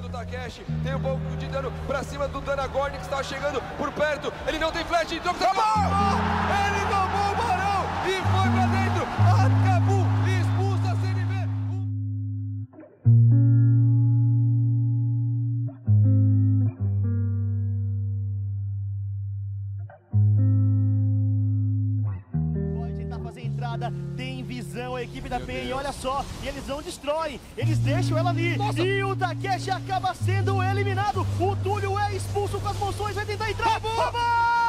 Takeshi tem um pouco de dano pra cima do Danagorn, que está chegando por perto. Ele não tem flash, então ele tomou o barão e foi pra dentro. Acabou, expulsa a CNB. Pode tentar fazer a entrada, tem visão a equipe da PEN, olha só, e eles não destroem, eles deixam ela ali. Nossa. E o Takeshi acaba sendo eliminado. O Túlio é expulso com as moções, vai tentar entrar. Acabou!